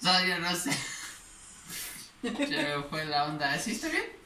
todavía no sé. Se me fue la onda. ¿Sí está bien?